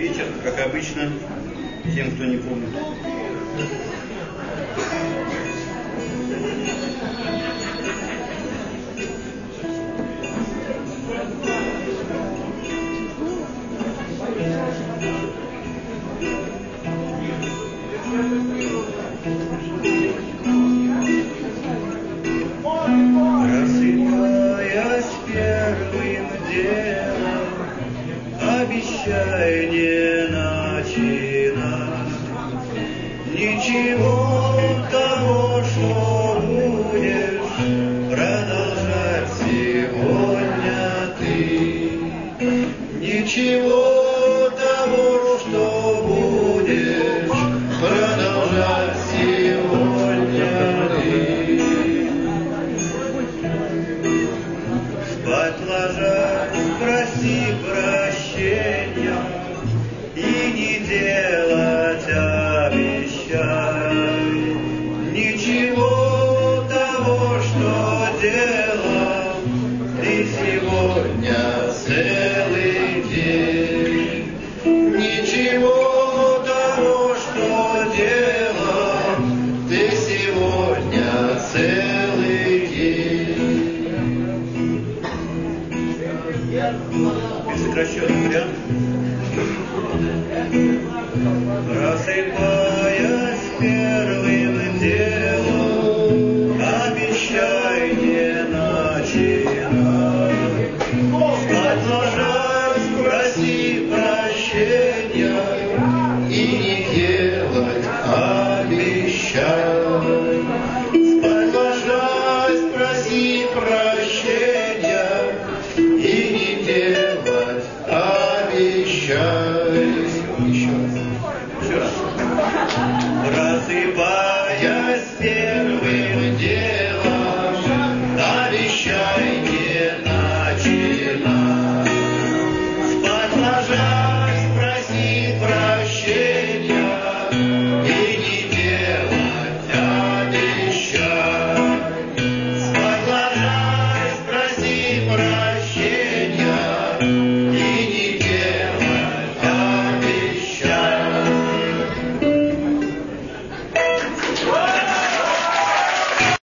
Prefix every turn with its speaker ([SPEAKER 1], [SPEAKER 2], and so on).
[SPEAKER 1] вечер, как обычно, тем, кто не помнит. Просыпаясь первым делом, обещай не начинать ничего того, что будешь продолжать сегодня ты. Ничего того, что будешь продолжать сегодня ты. Спать ложась, проси прощения и не делать обещай. Ничего того, что делал ты сегодня целый день. Ничего того, что делал ты сегодня целый день. И сокращенный вариант. Просыпаясь первым делом, обещай не начинать. Спать ложась, проси прощения и не делать обещай. Спать ложась, проси прощения и не делать обещай.